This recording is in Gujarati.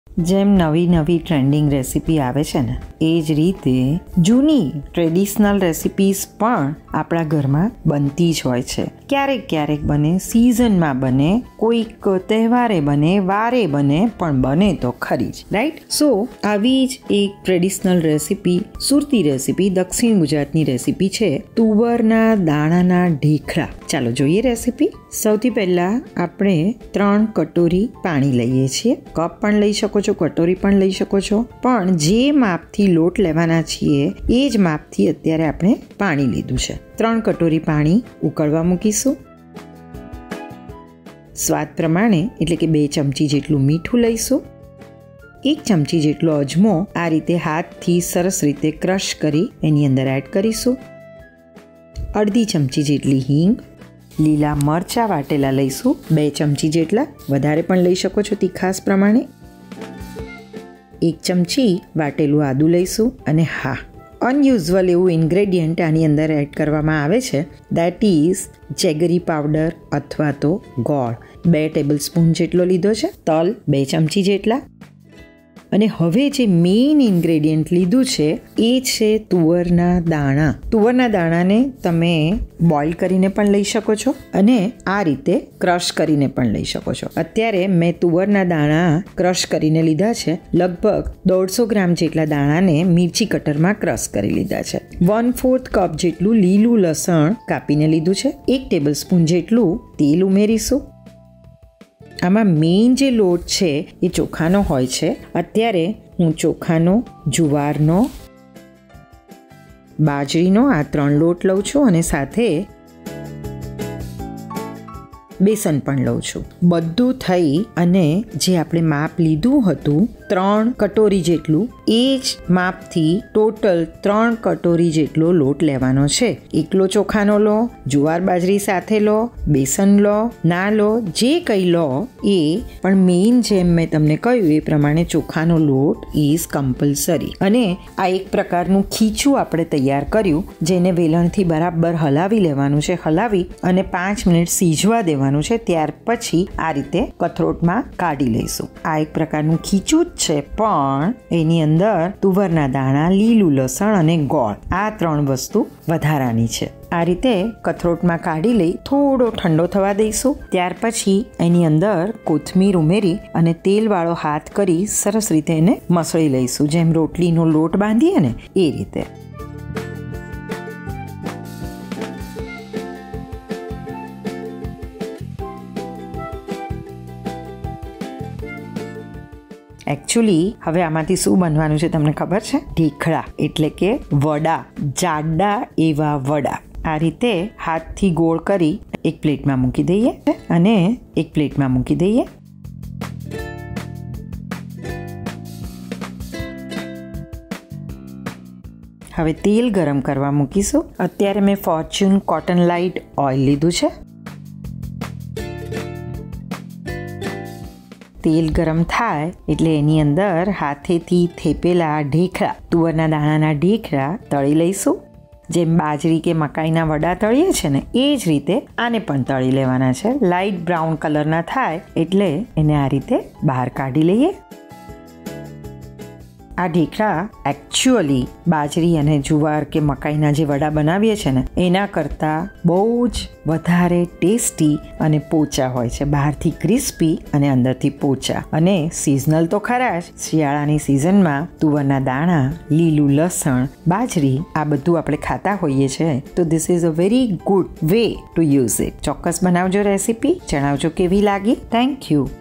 જેમ નવી નવી ટ્રેન્ડિંગ રેસીપી આવે છે ને એ જ રીતે જૂની ટ્રેડિશનલ રેસીપીસ પણ આપણા ઘરમાં બનતી જ હોય છે. ક્યારેક ક્યારેક બને, સિઝનમાં બને, કોઈક તહેવારે બને, વારે બને, પણ બને તો ખરી જ, રાઈટ? સો આવી જ એક ટ્રેડિશનલ રેસીપી, સુરતી રેસીપી, દક્ષિણ ગુજરાતની રેસીપી છે તુવરના દાણાના ઢેખડા. ચાલો જોઈએ રેસીપી. સૌથી પહેલાં આપણે 3 કટોરી પાણી લઈએ છીએ. કપ પણ લઈ શકો છો, કટોરી પણ લઈ શકો છો, પણ જે માપથી લોટ લેવાના છીએ એ જ માપથી અત્યારે આપણે પાણી લીધું છે. 3 કટોરી પાણી ઉકળવા મૂકીશું. સ્વાદ પ્રમાણે એટલે કે 2 ચમચી જેટલું મીઠું લઈશું. 1 ચમચી જેટલો અજમો આ રીતે હાથથી સરસ રીતે ક્રશ કરી એની અંદર એડ કરીશું. અડધી ચમચી જેટલી હિંગ, લીલા મરચાં વાટેલા લઈશું 2 ચમચી જેટલા, વધારે પણ લઈ શકો છો તીખાસ પ્રમાણે. 1 ચમચી વાટેલું આદું લઈશું. અને હા, અનયુઝ્યુઅલ એવું ઇન્ગ્રેડિયન્ટ આની અંદર એડ કરવામાં આવે છે, દેટ ઇઝ જેગરી પાવડર અથવા તો ગોળ. 2 ટેબલ સ્પૂન જેટલો લીધો છે. તલ 2 ચમચી જેટલા. અને હવે જે મેઇન ઇન્ગ્રેડિયન્ટ લીધું છે એ છે તુવરના દાણા. તુવરના દાણાને તમે બોઇલ કરીને પણ લઈ શકો છો અને આ રીતે ક્રશ કરીને પણ લઈ શકો છો. અત્યારે મેં તુવરના દાણા ક્રશ કરીને લીધા છે. લગભગ 150 ગ્રામ જેટલા દાણાને મિર્ચી કટરમાં ક્રશ કરી લીધા છે. 1/4 કપ જેટલું લીલું લસણ કાપીને લીધું છે. 1 ટેબલ સ્પૂન જેટલું તેલ ઉમેરીશું. આમાં મેઇન જે લોટ છે એ ચોખાનો હોય છે. અત્યારે હું ચોખાનો, જુવારનો, બાજરીનો આ 3 લોટ લઉં છું અને સાથે બેસન પણ લઉં છું. બધું થઈ અને જે આપણે માપ લીધું હતું 3 કટોરી જેટલું, એ જ માપથી ટોટલ 3 કટોરી જેટલો લોટ લેવાનો છે. એકલો ચોખાનો લો, જુવાર બાજરી સાથે લો, બેસન લો, ના લો, જે કંઈ લો એ, પણ મેઇન જેમ મેં તમને કહ્યું એ પ્રમાણે ચોખાનો લોટ ઇઝ કમ્પલસરી. અને આ એક પ્રકારનું ખીચું આપણે તૈયાર કર્યું, જેને વેલણથી બરાબર હલાવી લેવાનું છે. હલાવી અને 5 મિનિટ સીજવા દેવાનું છે. ત્યાર પછી આ રીતે કથરોટમાં કાઢી લઈશું. આ એક પ્રકારનું ખીચું જ છે, પણ એની અંદર તુવરના દાણા, લીલું લસણ અને ગોળ આ 3 વસ્તુ વધારાની છે. આ રીતે કથરોટમાં કાઢી લઈ થોડો ઠંડો થવા દઈશું. ત્યાર પછી એની અંદર કોથમીર ઉમેરી અને તેલવાળો હાથ કરી સરસ રીતે એને મસળી લઈશું. જેમ રોટલીનો લોટ બાંધીએ ને એ રીતે. એકચ્યુઅલી હવે આમાંથી શું બનવાનું છે તમને ખબર છે? ઢેખડા એટલે કે વડા, જાડા એવા વડા. આ રીતે હાથથી ગોળ કરી એક પ્લેટમાં મૂકી દઈએ અને એક પ્લેટમાં મૂકી દઈએ. હવે તેલ ગરમ કરવા મૂકીશું. અત્યારે મેં ફોર્ચ્યુન કોટન લાઇટ ઓઇલ લીધું છે. તેલ ગરમ થાય એટલે એની અંદર હાથેથી થેપેલા ઢેખડા, તુવરના દાણાના ઢેખડા તળી લઈશું. જેમ બાજરી કે મકાઈના વડા તળીએ છે ને એ જ રીતે આને પણ તળી લેવાના છે. લાઇટ બ્રાઉન કલરના થાય એટલે એને આ રીતે બહાર કાઢી લઈએ. આ ઢેખડા એકચ્યુઅલી બાજરી અને જુવાર કે મકાઈના જે વડા બનાવીએ છે ને એના કરતાં બહુ જ વધારે ટેસ્ટી અને પોચા હોય છે. બહારથી ક્રિસ્પી અને અંદરથી પોચા. અને સિઝનલ તો ખરા જ. શિયાળાની સિઝનમાં તુવરના દાણા, લીલું લસણ, બાજરી આ બધું આપણે ખાતા હોઈએ છીએ, તો this is a very good way to use it. ચોક્કસ બનાવજો રેસીપી. જણાવજો કેવી લાગી. Thank you.